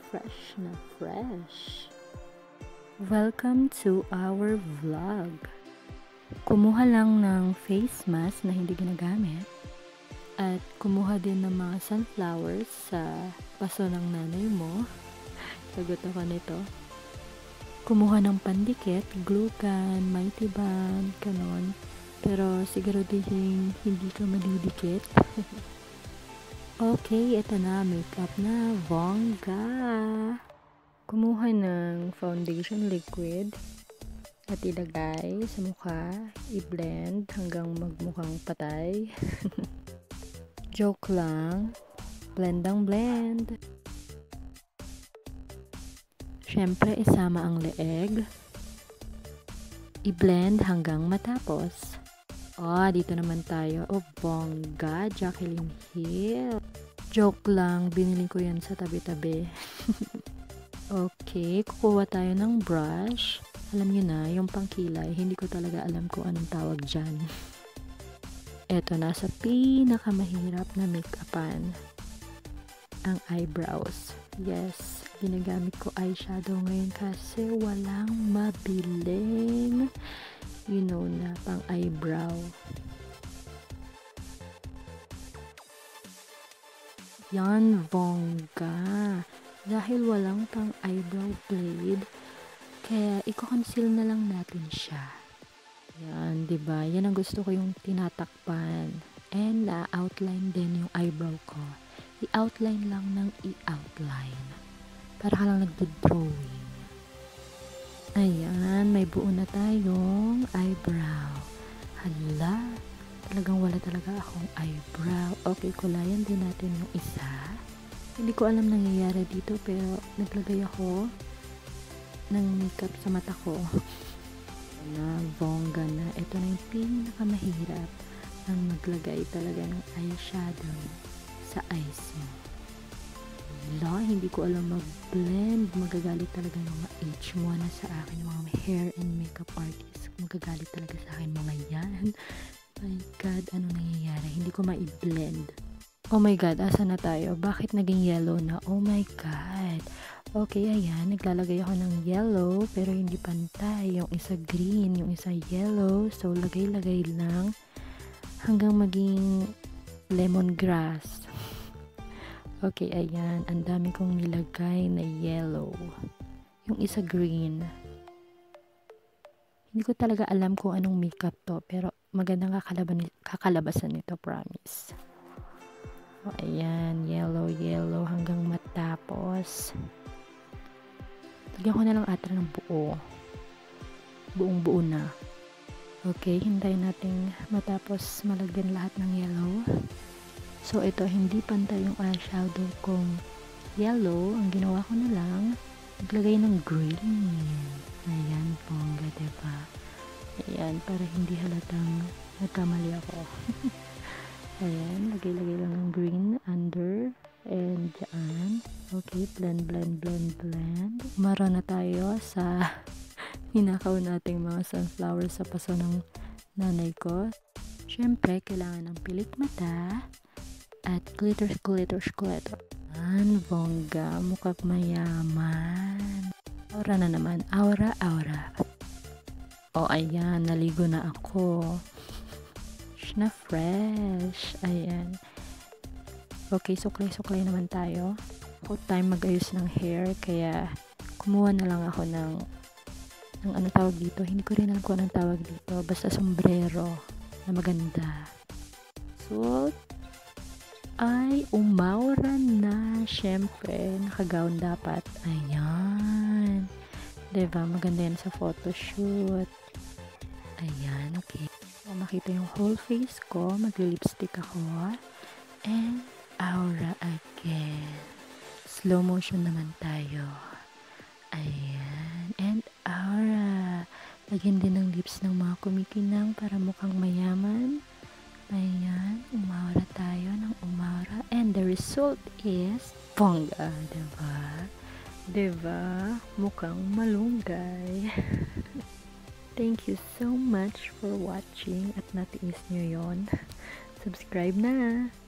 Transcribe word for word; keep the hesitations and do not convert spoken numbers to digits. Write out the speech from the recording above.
fresh na fresh. Welcome to our vlog. Kumuha lang ng face mask na hindi ginagamit at kumuha din ng mga sunflowers sa paso ng nanay mo. Sagot ako nito. Kumuha ng pandikit, glue gun, mighty band, kanon. Pero siguro din hindi ka madidikit. Okay, ito na, makeup na, bongga. Kumuha ng foundation liquid at ilagay sa mukha, i-blend hanggang magmukhang patay. Joke lang, blend ang blend. Siyempre, isama ang leeg. I-blend hanggang matapos. Oh, dito naman tayo. Oh, bongga. Jacqueline Hill. Joke lang. Binili ko yan sa tabi-tabi. Okay. Kukuha tayo ng brush. Alam nyo na, yung pangkilay. Hindi ko talaga alam kung anong tawag dyan. Eto na sa pinakamahirap na make-upan. Ang eyebrows. Yes. Ginagamit ko eyeshadow ngayon kasi walang mabiling you know na pang eyebrow. Yan, bongga. Dahil walang pang eyebrow blade, kaya i-conceal na lang natin siya. Yan, diba? Yan ang gusto ko, yung tinatakpan. And na-outline din yung eyebrow ko. I-outline lang ng i-outline. Para ka lang nagdo-drawing. Ayan, may buo na tayong eyebrow. Hala, talagang wala talaga akong eyebrow. Okay, kulayan din natin yung isa. Hindi ko alam nangyayari dito pero naglagay ako ng makeup sa mata ko. Na, bongga na. Ito na yung pinakamahirap ang maglagay talaga ng eyeshadow sa eyes mo. Wala, hindi ko alam mag-blend. Magagalit talaga yung mga H one na sa akin, yung mga hair and makeup artists. Magagalit talaga sa akin mga yan. My God, ano nangyayari? Hindi ko ma-blend. Oh my God, asa na tayo? Bakit naging yellow na? Oh my God. Okay, ayan. Naglalagay ako ng yellow, pero hindi pantay. Yung isa green, yung isa yellow. So, lagay-lagay lang hanggang maging lemongrass. Okay, ayan. Ang dami kong nilagay na yellow. Yung isa green. Hindi ko talaga alam kung anong makeup to. Pero magandang kakalaban, kakalabasan nito, promise. O, ayan. Yellow, yellow hanggang matapos. Lagyan ko na lang ata ng buo. Buong buo na. Okay, hintayin natin matapos malagyan lahat ng yellow. So, ito, hindi pantay yung eyeshadow kong yellow. Ang ginawa ko na lang, naglagay ng green. Ayan, bongga, diba? Ayan, para hindi halatang nagkamali ako. Ayan, lagay-lagay lang ng green under. And dyan. Okay, blend, blend, blend, blend. Umara na tayo sa hinakaw nating mga sunflower sa paso ng nanay ko. Siyempre, kailangan ng pilik mata. At glitter, glitter, glitter. An, bongga, mukhang mayaman. Aura na naman. Aura, aura. O, oh, ayan. Naligo na ako. Fresh na fresh. Ayan. Okay, suklay-suklay naman tayo. Ako time mag-ayos ng hair. Kaya, kumuha na lang ako ng ng ano tawag dito. Hindi ko rin alam kung anong tawag dito. Basta sombrero na maganda. So, ay, umaura na. Siyempre, nakagown dapat. Ayan. Diba? Maganda yan sa photoshoot. Ayan, okay. So, makita yung whole face ko. Mag-lipstick ako. And, aura again. Slow motion naman tayo. Ayan. And, aura. Lagyan din ng lips ng mga kumikinang para mukhang mayaman. Ayan, umaura tayo ng umaura. And the result is, bongga, diba? Diba? Mukhang malunggay. Thank you so much for watching at natiis nyo yon. Subscribe na!